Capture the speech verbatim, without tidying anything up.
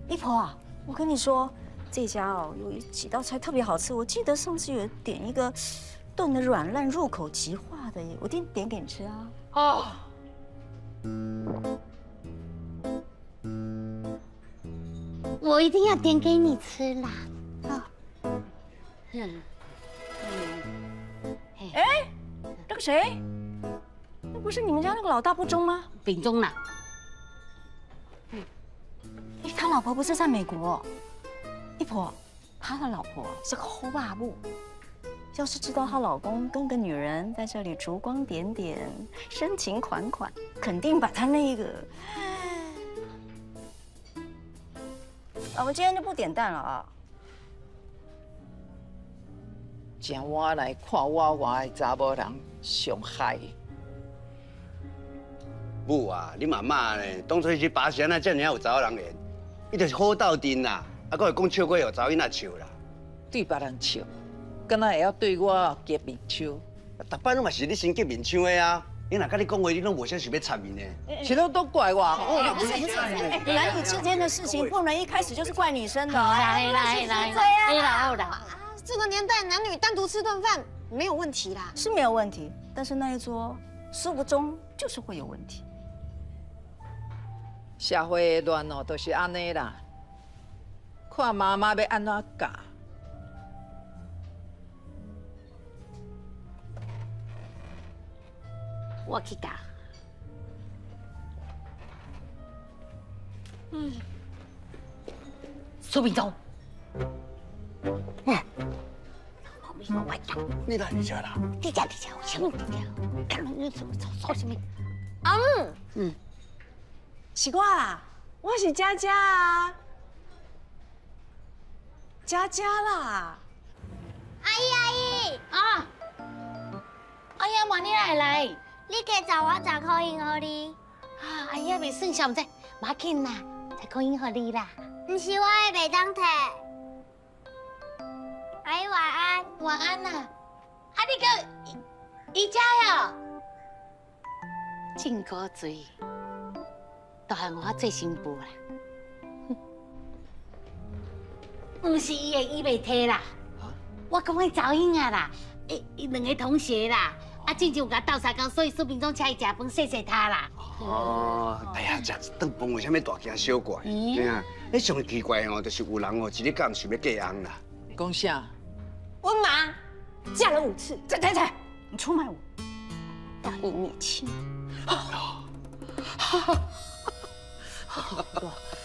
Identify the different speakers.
Speaker 1: 姨婆啊，我跟你说，这家哦有几道菜特别好吃，我记得上次有点一个炖的软烂入口即化的耶，我点点给你吃啊。
Speaker 2: 哦。
Speaker 3: 我一定要点给你吃啦。
Speaker 1: 啊。
Speaker 3: 嗯。
Speaker 1: 哎，那个谁，那不是你们家那个老大不忠吗？
Speaker 3: 秉忠啦。
Speaker 1: 哎，他老婆不是在美国？姨婆，他的老婆是个后爸母。要是知道她老公跟个女人在这里烛光点点、深情款款，肯定把他那个……啊，我今天就不点蛋了啊。
Speaker 2: 请我来看我外的查某人上海。
Speaker 4: 母啊，你妈妈呢？当初去巴山啊，遮尔有查某人缘。 伊就是好斗阵啦，啊，搁会讲笑话互查某囡仔笑啦。
Speaker 2: 对别人笑，敢若会晓对我结面笑。
Speaker 4: 逐摆拢嘛是你先结面唱的啊！伊若甲你讲话，你拢无啥想要插面的。
Speaker 2: 是都都怪我。
Speaker 1: 不是不是，男女之间的事情不能一开始就是怪女生的。
Speaker 3: 来来来来来来，
Speaker 5: 这个年代男女单独吃顿饭没有问题啦，
Speaker 1: 是没有问题，但是那一桌说不中就是会有问题。
Speaker 2: 社会的乱哦，都是安尼啦。看妈妈要安怎教。
Speaker 3: 我去教。嗯。苏秉忠。嗯。
Speaker 4: 你来你家啦？
Speaker 3: 你家你家，什么你家？干嘛你做做做什么？
Speaker 5: 嗯
Speaker 3: 嗯。
Speaker 1: 奇怪啦，我是佳佳啊，佳佳啦。
Speaker 6: 阿姨阿姨
Speaker 3: 啊！哎呀，妈，你来来，
Speaker 6: 你加十我十块银给你。
Speaker 3: 啊，哎呀，未算上者，马紧啦，十块银给你啦。
Speaker 6: 不是我的，袂当摕。阿姨晚安。
Speaker 3: 晚安啦。啊，你个宜家哟，真古锥。 都系我做新妇啦，唔是伊的，伊袂摕啦。我讲迄查某囝仔啦，伊伊两个同学啦，啊，之前有甲斗相共，所以苏秉忠请伊食饭谢谢他啦。
Speaker 4: 哦，哎呀，食一顿饭为虾米大惊小怪？对啊，迄上奇怪哦，就是有人哦，一日敢想要嫁翁啦。
Speaker 2: 讲啥？
Speaker 1: 我妈嫁了五次，再再再，你出卖我，大义灭亲。